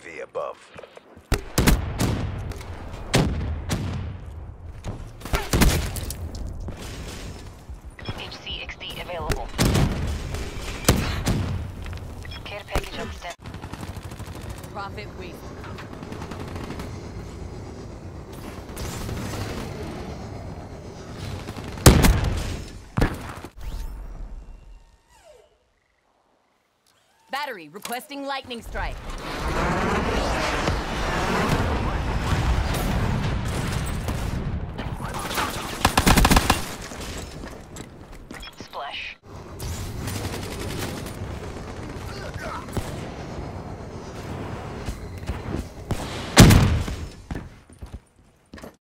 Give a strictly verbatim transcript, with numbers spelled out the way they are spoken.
V above. H C X D available. Care package on stand. Profit week. Battery requesting lightning strike.